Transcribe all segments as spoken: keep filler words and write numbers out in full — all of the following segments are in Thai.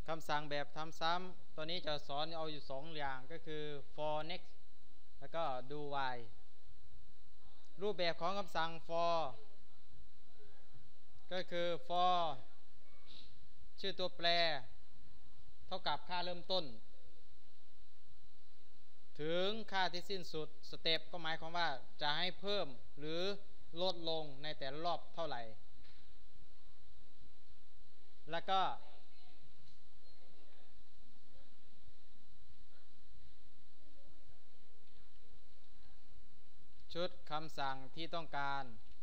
คำสั่งแบบทำซ้ำตัวนี้จะสอนเอาอยู่สองอย่างก็คือ for next แล้วก็ do while รูปแบบของคำสั่ง for ก็คือ for ชื่อตัวแปรเท่ากับค่าเริ่มต้นถึงค่าที่สิ้นสุดสเต็ปก็หมายความว่าจะให้เพิ่มหรือลดลงในแต่ละรอบเท่าไหร่แล้วก็ชุดคำสั่งที่ต้องการ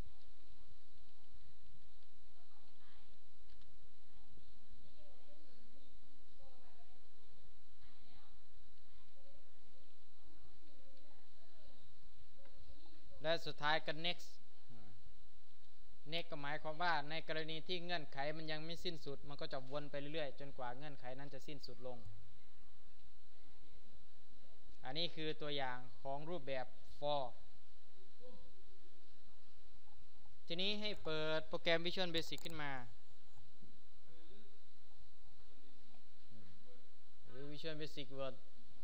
และสุดท้ายก็ next next ก็หมายความว่าในกรณีที่เงื่อนไขมันยังไม่สิ้นสุดมันก็จะวนไปเรื่อยๆจนกว่าเงื่อนไขนั้นจะสิ้นสุดลงอันนี้คือตัวอย่างของรูปแบบ for ทีนี้ให้เปิดโปรแกรม Visual Basic ขึ้นมาหรือ Visual Basic Word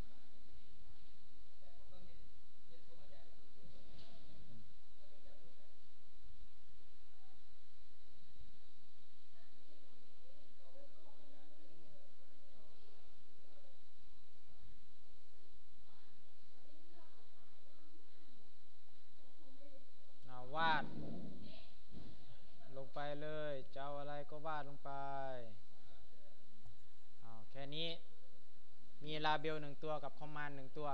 วาดลงไปเลยจะเอาอะไรก็วาดลงไปเอาแค่นี้มีลาเบลหนึ่งตัวกับคอมมานด์หนึ่งตัว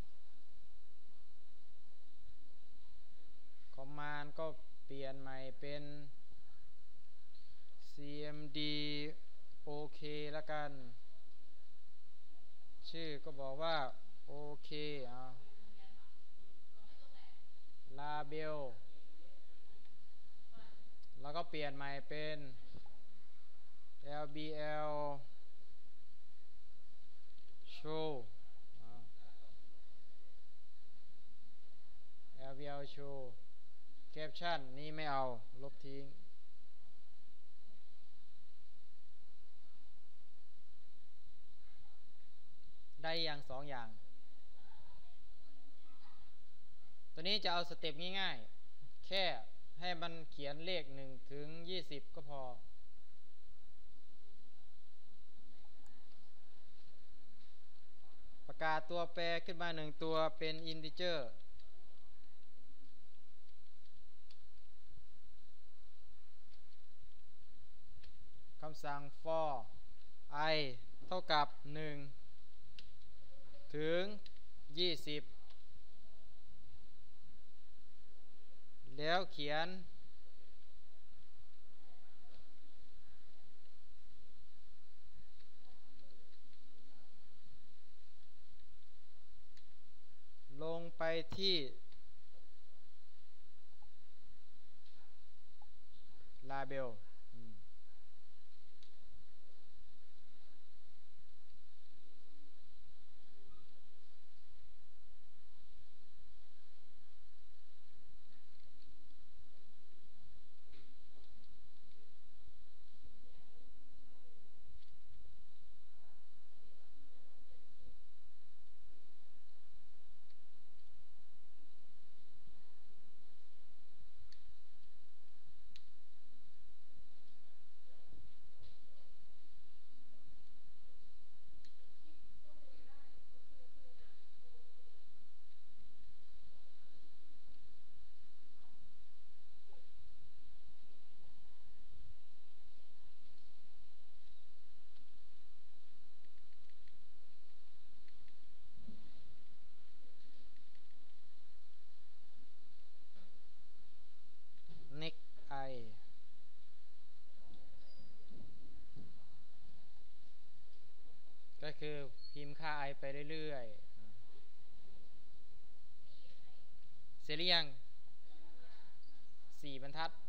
คอมมานด์ก็เปลี่ยนใหม่เป็น ซี เอ็ม ดี โอ เค แล้วกันชื่อก็บอกว่าโอเคเอาลาเบลแล้วก็เปลี่ยนใหม่เป็น แอล บี แอล show แอล บี แอล show caption นี่ไม่เอาลบทิ้งได้อย่างสองอย่างตัวนี้จะเอาสเต็ปง่ายๆแค่ให้มันเขียนเลขหนึ่งถึงยี่สิบก็พอประกาศตัวแปรขึ้นมาหนึ่งตัวเป็น integer คำสั่ง for i เท่ากับหนึ่งถึงยี่สิบแล้วเขียนลงไปที่ลาเบลก็คือพิมพ์ค่า i ไปเรื่อยๆเสร็จหรือยังสี่บรรทัด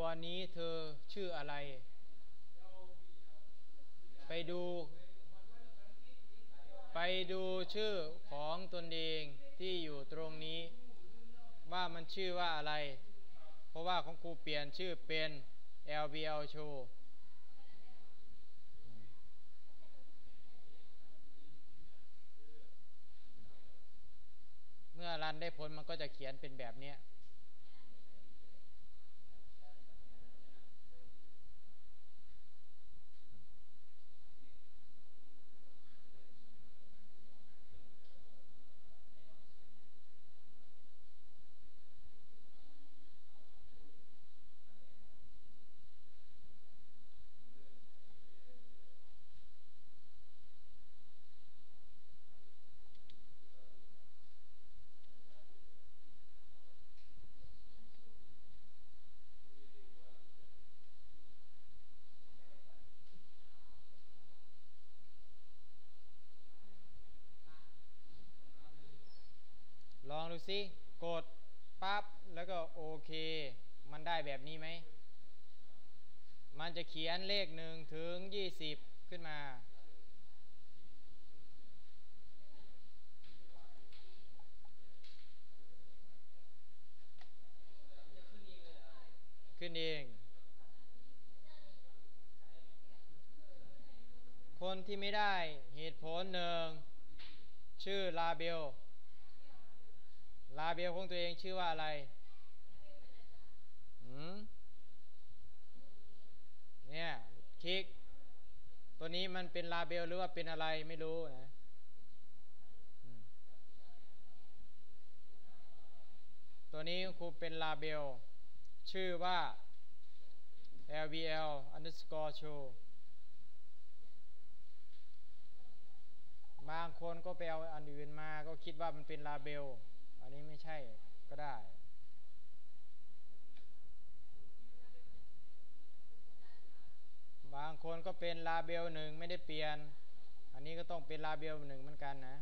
ตัวนี้เธอชื่ออะไรไปดูไปดูชื่อของตนเองที่อยู่ตรงนี้ว่ามันชื่อว่าอะไรเพราะว่าของครูเปลี่ยนชื่อเป็น แอล บี แอล show เมื่อรันได้ผลมันก็จะเขียนเป็นแบบนี้ลองดูสิกดปั๊บแล้วก็โอเคมันได้แบบนี้ไหมมันจะเขียนเลขหนึ่งถึงยี่สิบขึ้นมาขึ้นเองคนที่ไม่ได้เหตุผลหนึ่งชื่อลาเบลลาเบลของตัวเองชื่อว่าอะไรหืมเนี่ยคลิกตัวนี้มันเป็นลาเบลหรือว่าเป็นอะไรไม่รู้นะตัวนี้ครูเป็นลาเบลชื่อว่า แอล บี แอล underscore show บางคนก็ไปเอาอันอื่นมาก็คิดว่ามันเป็นลาเบลอันนี้ไม่ใช่ก็ได้บางคนก็เป็นลาเบลหนึ่งไม่ได้เปลี่ยนอันนี้ก็ต้องเป็นลาเบลหนึ่งเหมือนกันนะ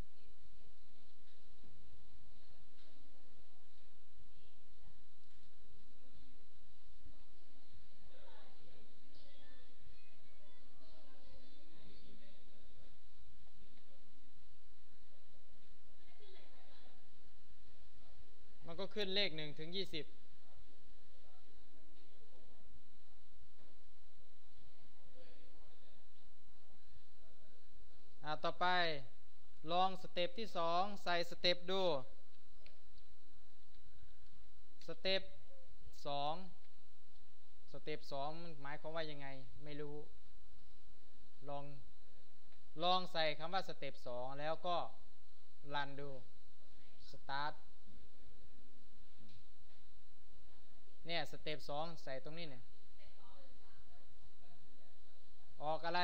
มันก็ขึ้นเลขหนึ่งถึงยี่สิบอ่าต่อไปลองสเต็ปที่สองใส่สเต็ปดูสเต็ปสองสเต็ปสองมันหมายความว่ายังไงไม่รู้ลองลองใส่คำว่าสเต็ปสองแล้วก็รันดูสตาร์ทเนี่ยสเต็ปสองใส่ตรงนี้เนี่ยออกอะไร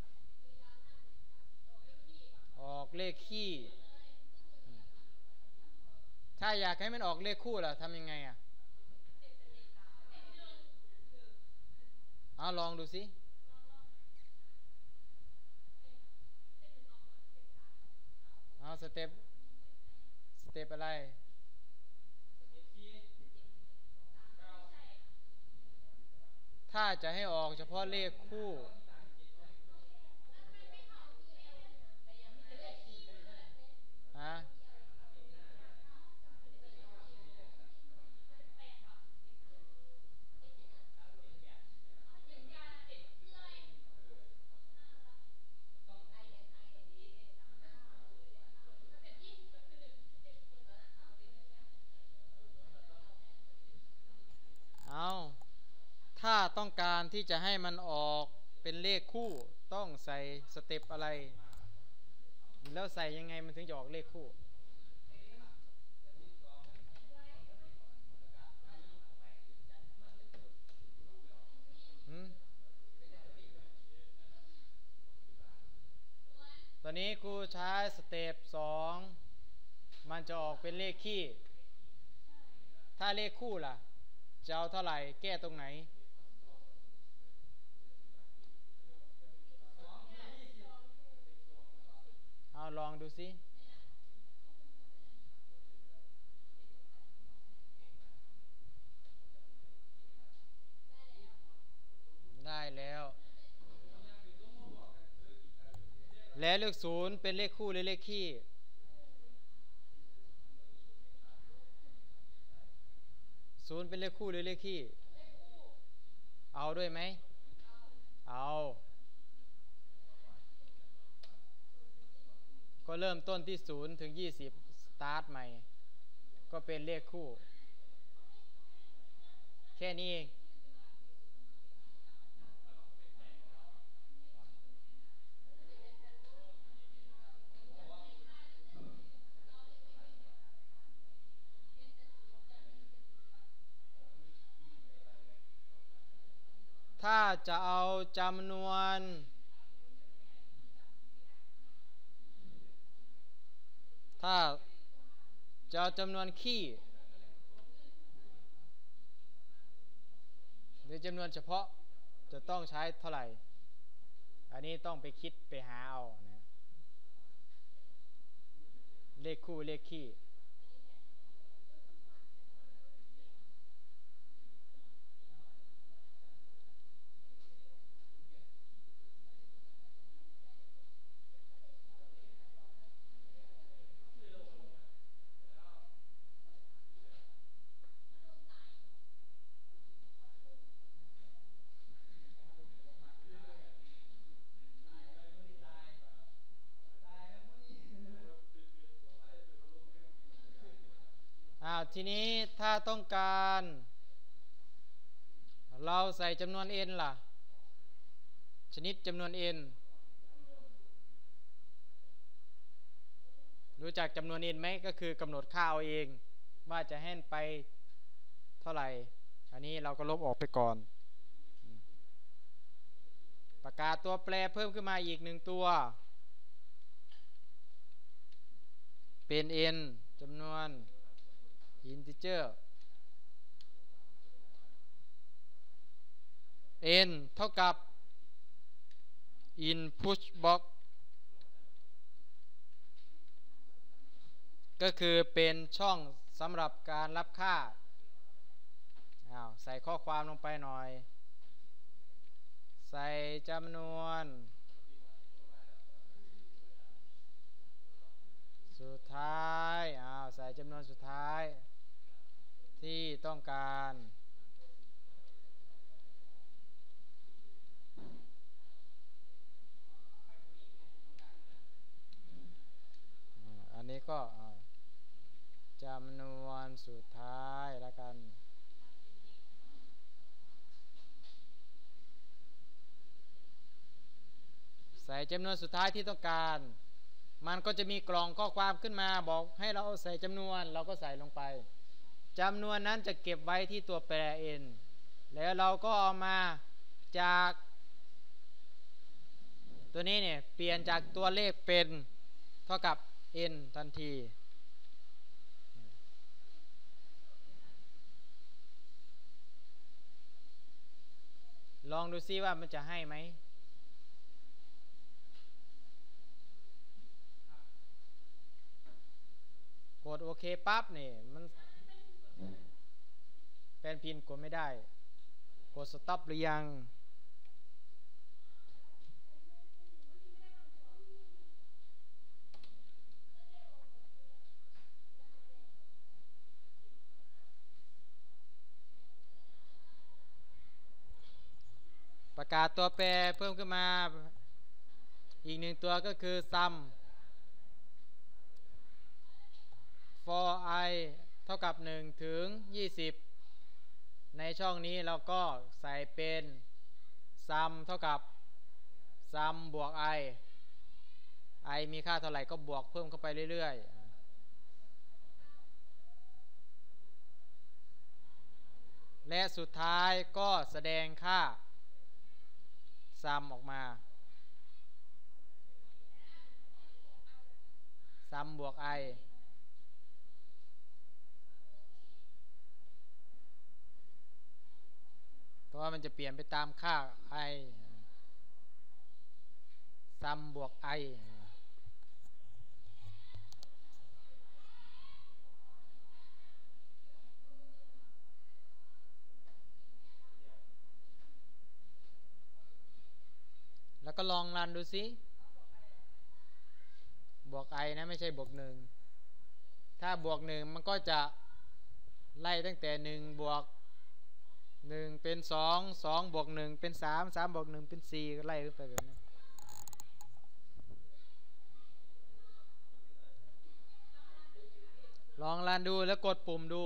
ออกเลขคี่ถ้าอยากให้มันออกเลขคู่ล่ะทำยังไงอ่ะเอาลองดูสิเอาสเต็ปสเต็ปอะไรถ้าจะให้ออกเฉพาะเลขคู่ฮะเอาถ้าต้องการที่จะให้มันออกเป็นเลขคู่ต้องใส่สเต็ปอะไรแล้วใส่ยังไงมันถึงจะออกเลขคู่หืมตอนนี้ครูใช้สเต็ปสองมันจะออกเป็นเลขคี่ถ้าเลขคู่ล่ะจะเอาเท่าไหร่แก้ตรงไหนเอาลองดูสิแล้วเลขศูนย์เป็นเลขคู่หรือเลขคี่ศูนย์เป็นเลขคู่หรือเลขคี่เอาด้วยไหมเอาก็เริ่มต้นที่ศูนย์ถึงยี่สิบสตาร์ทใหม่ก็เป็นเลขคู่แค่นี้เองถ้าจะเอาจำนวนถ้าจะเอาจำนวนคี่หรือจำนวนเฉพาะจะต้องใช้เท่าไหร่อันนี้ต้องไปคิดไปหาเอานะเลขคู่เลขคี่อ้าวทีนี้ถ้าต้องการเราใส่จำนวน n ล่ะชนิดจำนวน n รู้จักจำนวน n ไหมก็คือกำหนดค่าเอาเองว่าจะให้ไปเท่าไหร่อันนี้เราก็ลบออกไปก่อนประกาศตัวแปรเพิ่มขึ้นมาอีกหนึ่งตัวเป็น n จำนวน integer n เท่ากับ in push box ก็คือเป็นช่องสำหรับการรับค่าอ้าวใส่ข้อความลงไปหน่อยใส่จำนวนสุดท้ายอ้าวใส่จำนวนสุดท้ายที่ต้องการอันนี้ก็จำนวนสุดท้ายแล้วกันใส่จำนวนสุดท้ายที่ต้องการมันก็จะมีกล่องข้อความขึ้นมาบอกให้เราใส่จำนวนเราก็ใส่ลงไปจำนวนนั้นจะเก็บไว้ที่ตัวแปร n แล้วเราก็เอามาจากตัวนี้เนี่ยเปลี่ยนจากตัวเลขเป็นเท่ากับ n ทันทีลองดูซิว่ามันจะให้ไหมกดโอเคปั๊บนี่มันแปลนพินกดไม่ได้กดสต็อปหรือยังประกาศตัวแปรเพิ่มขึ้นมาอีกหนึ่งตัวก็คือ sum for i เท่ากับหนึ่งถึงยี่สิบในช่องนี้เราก็ใส่เป็น sum เท่ากับ sum บวก i i มีค่าเท่าไหร่ก็บวกเพิ่มเข้าไปเรื่อยๆและสุดท้ายก็แสดงค่า sum ออกมา sum บวก iเพราะว่ามันจะเปลี่ยนไปตามค่า i sum บวก i แล้วก็ลองรันดูซิบวก i นะไม่ใช่บวกหนึ่งถ้าบวกหนึ่งมันก็จะไล่ตั้งแต่หนึ่งบวกหนึ่งเป็นสอง สองบวกหนึ่งเป็นสาม สามบวกหนึ่งเป็นสี่ไล่ขึ้นไปแบบนี้ลองรันดูแล้วกดปุ่มดู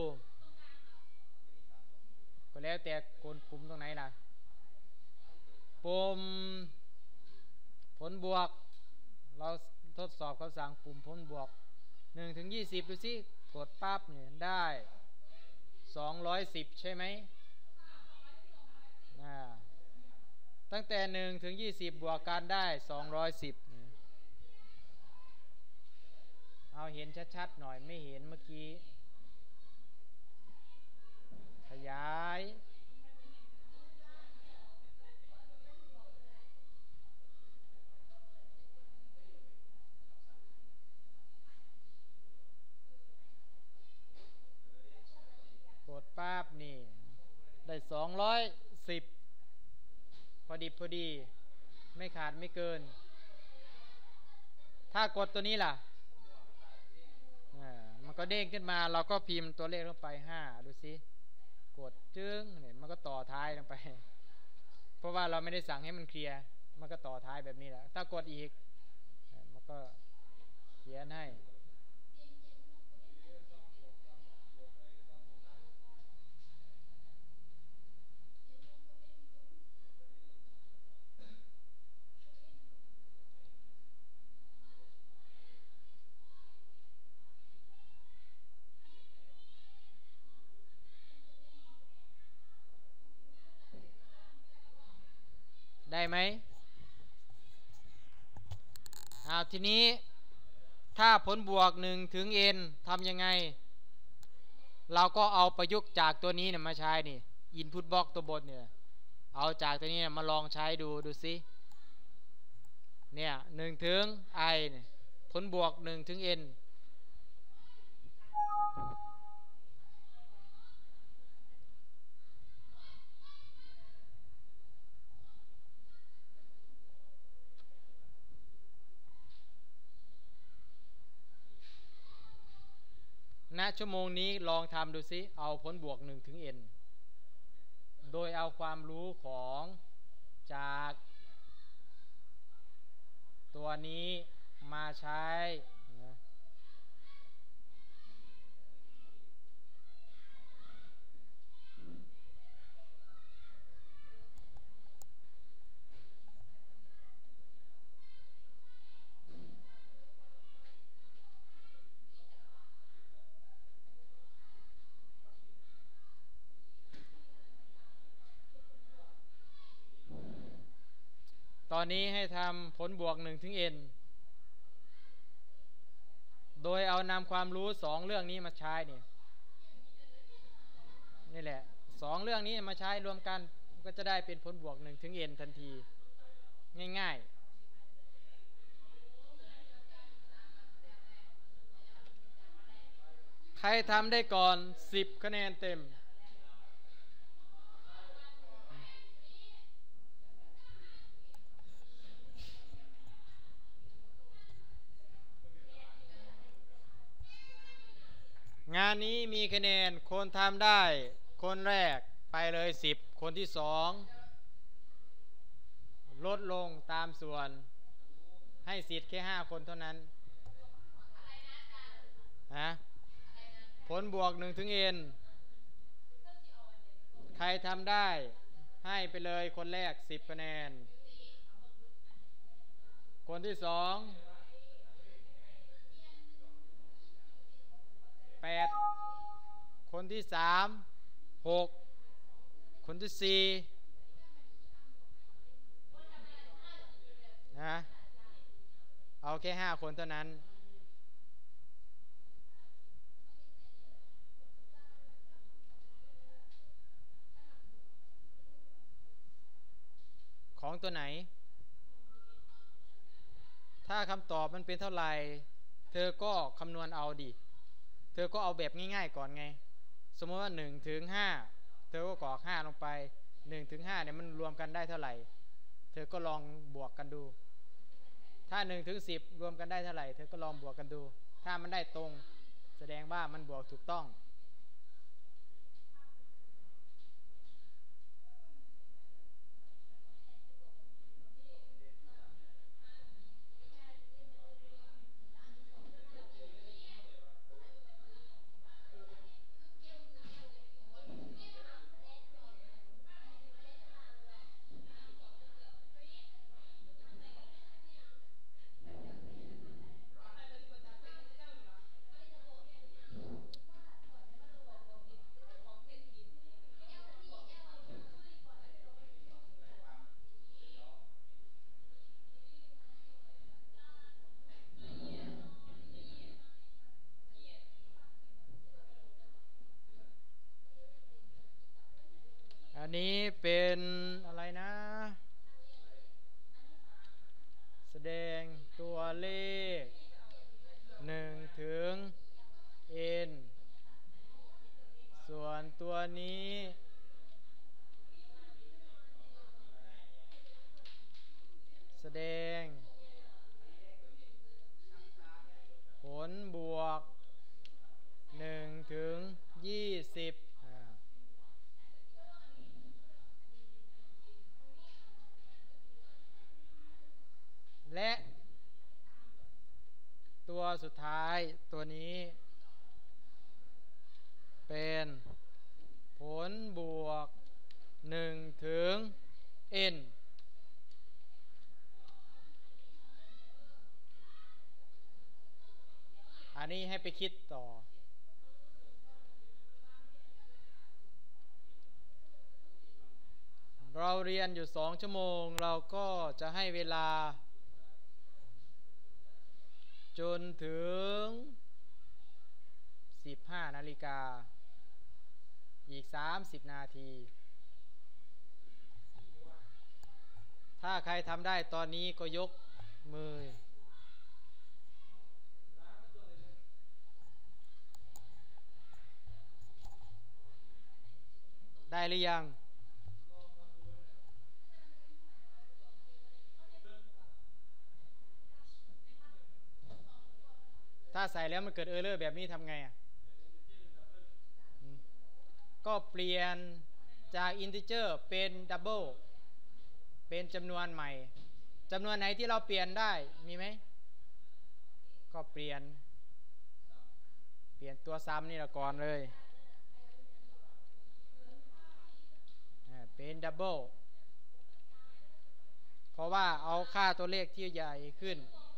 ก็แล้วแต่กดปุ่มตรงไหนล่ะปุ่มผลบวกเราทดสอบคำสั่งปุ่มผลบวกหนึ่งถึงยี่สิบดูสิกดปั๊บเนี่ยได้สองร้อยสิบใช่ไหมอ่าตั้งแต่หนึ่งถึงยี่สิบบวกกันได้สองร้อยสิบเอาเห็นชัดๆหน่อยไม่เห็นเมื่อกี้ขยายกดปั๊บนี่ได้สองร้อยสิบพอดีพอดีไม่ขาดไม่เกินถ้ากดตัวนี้ล่ะมันก็เด้งขึ้นมาเราก็พิมพ์ตัวเลขลงไปห้าดูสิกดจึ้งเนี่ยมันก็ต่อท้ายลงไปเพราะว่าเราไม่ได้สั่งให้มันเคลียร์มันก็ต่อท้ายแบบนี้แหละถ้ากดอีกมันก็เขียนให้ได้ไหมเอาทีนี้ถ้าผลบวกหนึ่งถึง n ทำยังไงเราก็เอาประยุกต์จากตัวนี้เนี่ยมาใช้นี่ input box ตัวบนเนี่ยเอาจากตัวนี้มาลองใช้ดูดูสิเนี่ยหนึ่งถึง i เนี่ยผลบวกหนึ่งถึง nณชั่วโมงนี้ลองทำดูซิเอาผลบวกหนึ่งถึง n โดยเอาความรู้ของจากตัวนี้มาใช้นะตอนนี้ให้ทำผลบวกหนึ่งถึง n โดยเอานำความรู้สองเรื่องนี้มาใช้นี่นี่แหละสองเรื่องนี้มาใช้รวมกันก็จะได้เป็นผลบวกหนึ่งถึง n ทันทีง่ายๆใครทำได้ก่อนสิบคะแนนเต็มงานนี้มีคะแนนคนทำได้คนแรกไปเลยสิบคนที่สองลดลงตามส่วนให้สิทธิ์แค่ห้าคนเท่านั้นฮะผลบวกหนึ่งถึง n ใครทำได้ให้ไปเลยคนแรกสิบคะแนนคนที่สองแปดคนที่สามหกคนที่สี่นะเอาแค่ห้าคนเท่านั้นของตัวไหนถ้าคำตอบมันเป็นเท่าไหร่เธอก็คำนวณเอาดิเธอก็เอาแบบง่ายๆก่อนไงสมมติว่าหนึ่งถึงห้าเธอก็กรอกห้าลงไปหนึ่งถึงห้าเนี่ยมันรวมกันได้เท่าไหร่เธอก็ลองบวกกันดูถ้าหนึ่งถึงสิบรวมกันได้เท่าไหร่เธอก็ลองบวกกันดูถ้ามันได้ตรงแสดงว่ามันบวกถูกต้องอันนี้เป็นอะไรนะแสดงตัวเลขหนึ่งถึง n ส่วนตัวนี้แสดงผลบวกหนึ่งถึงยี่สิบและตัวสุดท้ายตัวนี้เป็นผลบวกหนึ่งถึง n อันนี้ให้ไปคิดต่อเราเรียนอยู่สองชั่วโมงเราก็จะให้เวลาจนถึงสิบห้านาฬิกาอีกสามสิบนาทีถ้าใครทำได้ตอนนี้ก็ยกมือได้หรือยังถ้าใส่แล้วมันเกิดเออร์เลอร์แบบนี้ทำไงอ่ะก็เปลี่ยนจากอินทิเจอร์เป็นดับเบิลเป็นจำนวนใหม่จำนวนไหนที่เราเปลี่ยนได้มีไหมก็เปลี่ยนเปลี่ยนตัวซ้ำนี่ละก่อนเลยเป็นดับเบิลเพราะว่าเอาค่าตัวเลขที่ใหญ่ขึ้น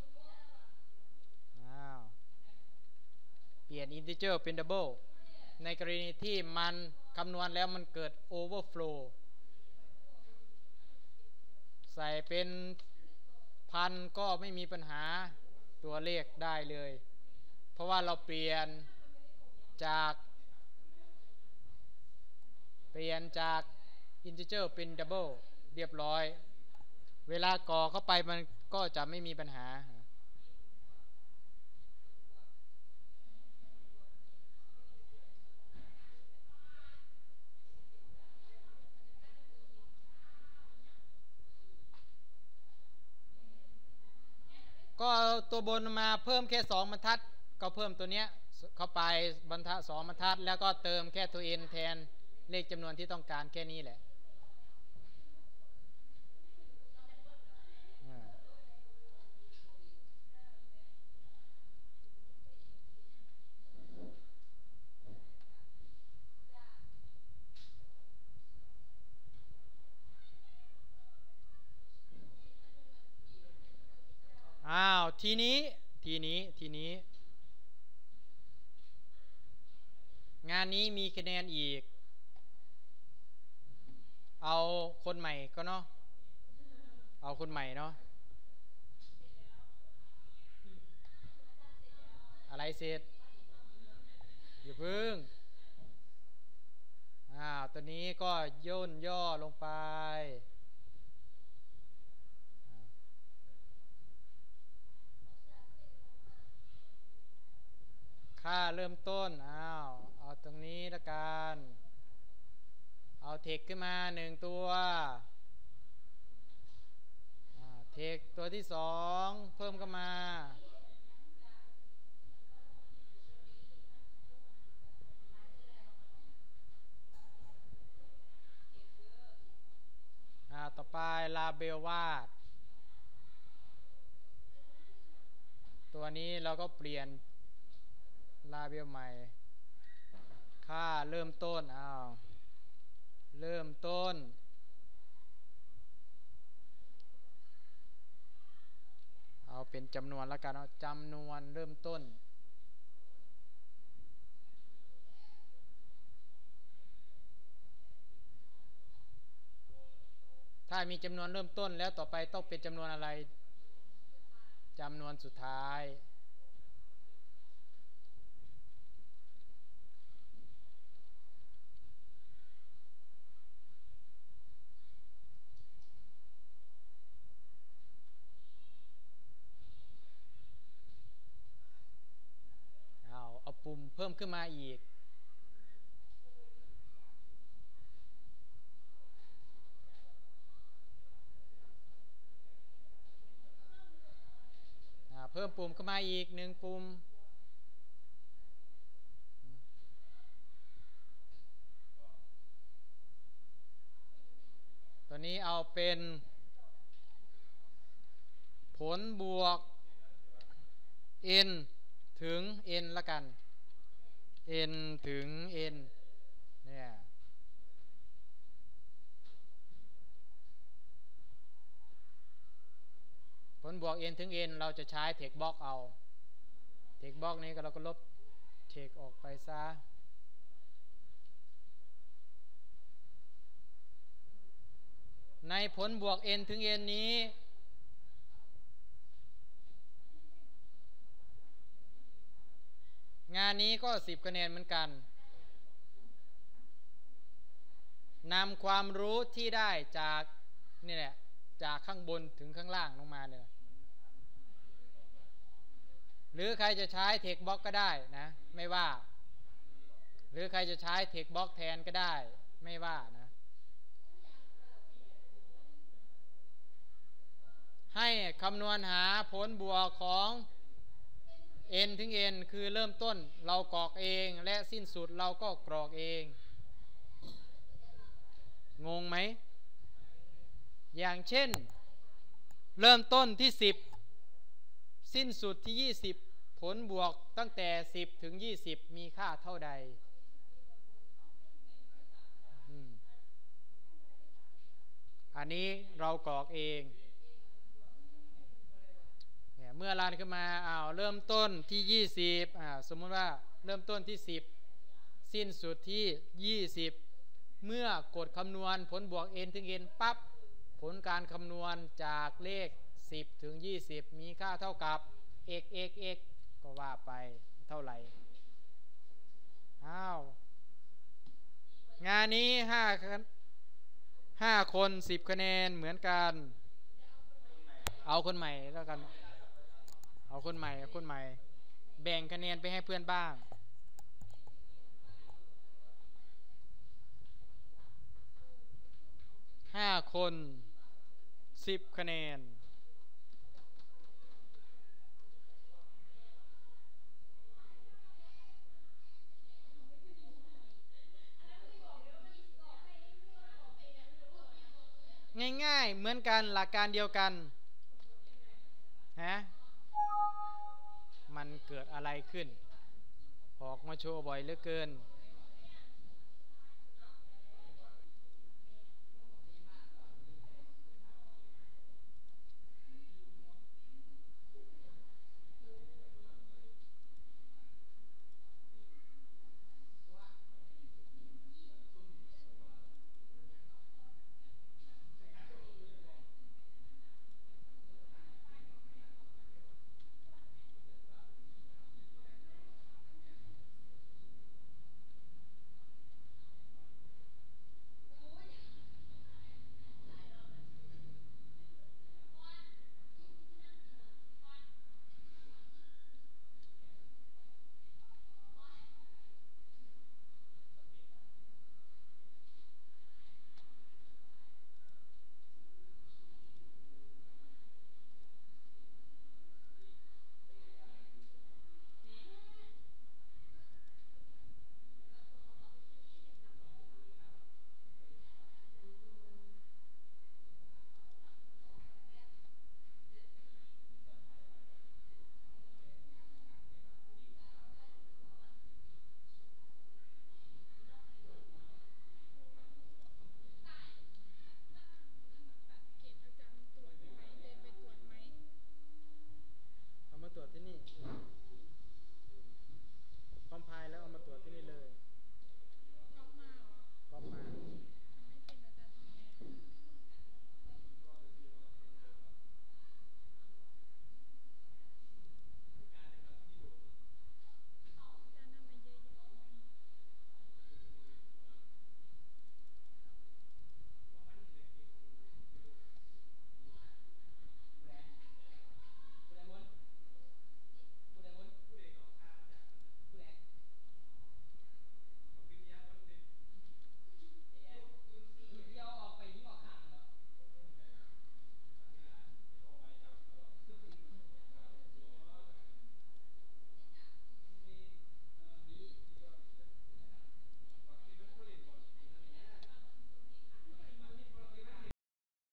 เปลี่ยนอินทิเจอร์เป็นดับเบิลในกรณีที่มันคำนวณแล้วมันเกิดโอเวอร์โฟลว์ใส่เป็นพันก็ไม่มีปัญหาตัวเลขได้เลยเพราะว่าเราเปลี่ยนจากเปลี่ยนจากอินทิเจอร์เป็นดับเบิลเรียบร้อยเวลาก่อเข้าไปมันก็จะไม่มีปัญหาก็เอาตัวบนมาเพิ่มแค่สองบรรทัดก็เพิ่มตัวเนี้ยเข้าไปบรรทัดสองบรรทัดแล้วก็เติมแค่ตัว n แทนเลขจำนวนที่ต้องการแค่นี้แหละอ้าวทีนี้ทีนี้ทีนี้งานนี้มีคะแนนอีกเอาคนใหม่ก็เนาะเอาคนใหม่เนาะอะไรเสร็จอย่าพึ่งอ้าวตัวนี้ก็ย่นย่อลงไปค่าเริ่มต้นอ้าวเอาตรงนี้ละกันเอาเทคขึ้นมาหนึ่งตัวเทเทคตัวที่สองเพิ่มเข้ามาอ่าต่อไปลาเบลวาดตัวนี้เราก็เปลี่ยนลาเบลใหม่ค่าเริ่มต้นอ้าวเริ่มต้นเอาเป็นจำนวนแล้วกันเอาจำนวนเริ่มต้นถ้ามีจำนวนเริ่มต้นแล้วต่อไปต้องเป็นจำนวนอะไรจำนวนสุดท้ายเอาเอาปุ่มเพิ่มขึ้นมาอีกเพิ่มปุ่มขึ้นมาอีกหนึ่งปุ่มตัวนี้เอาเป็นผลบวก n ถึง n ละกัน n ถึง n เนี่ยผลบวก n ถึง n เราจะใช้ text box เอา text box นี้ก็เราก็ลบ text ออกไปซะในผลบวก n ถึง n นี้งานนี้ก็สิบคะแนนเหมือนกันนำความรู้ที่ได้จากนี่แหละจากข้างบนถึงข้างล่างลงมาเนี่ยหรือใครจะใช้ text box ก็ได้นะไม่ว่าหรือใครจะใช้ text box แทนก็ได้ไม่ว่านะให้คำนวณหาผลบวกของ n ถึง n คือเริ่มต้นเรากรอกเองและสิ้นสุดเราก็กรอกเองงงไหมอย่างเช่นเริ่มต้นที่สิบสิ้นสุดที่ยี่สิบผลบวกตั้งแต่สิบถึงยี่สิบมีค่าเท่าใดอันนี้เรากรอกเองเนี่ยเมื่อรันขึ้นมาอ้าวเริ่มต้นที่ยี่สิบอ่าสมมุติว่าเริ่มต้นที่สิบสิ้นสุดที่ยี่สิบเมื่อกดคำนวณผลบวก n ถึง n ปั๊บผลการคำนวณจากเลขสิบถึงยี่สิบมีค่าเท่ากับ x x x ก็ว่าไปเท่าไหร่อ้าวงานนี้ห้าห้าคนสิบคะแนนเหมือนกันเอาคนใหม่แล้วกันเอาคนใหม่เอาคนใหม่แบ่งคะแนนไปให้เพื่อนบ้างห้าคนสิบคะแนนง่ายๆเหมือนกันหลักการเดียวกันฮะมันเกิดอะไรขึ้นออกมาโชว์บ่อยเหลือเกิน